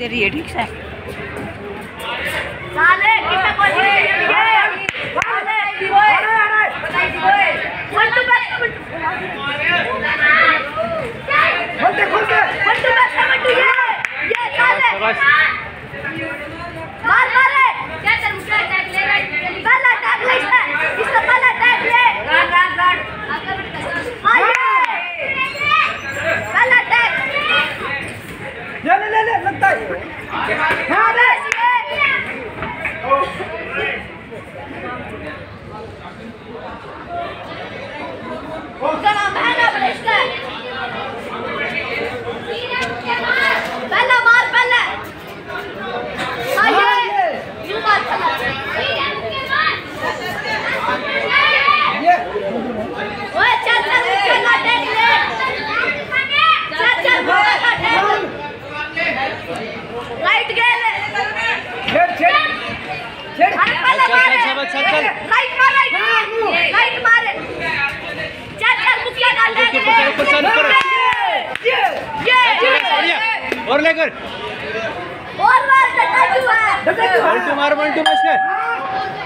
तेरी ये ठीक है साले कितना कोशिश है साले दिवोए बताई दिवोए मंटू बस मंटू ये साले मार मारे क्या कर मुझे अटैक ले पहला अटैक ले इसका पहला अटैक ले गार्ड पहला अटैक ले लगता है हां बस उतना महंगा बनेगा पहला मार पहला आइए यूं मार पहला ये ओए चल पहला अटैक ले चल पहला अटैक राइट गेल छेड़ चल राइट मार राइट मारे चल मुखिया का अटैक ये और लेकर और मार डटा क्यों है बल्टू मार बस कर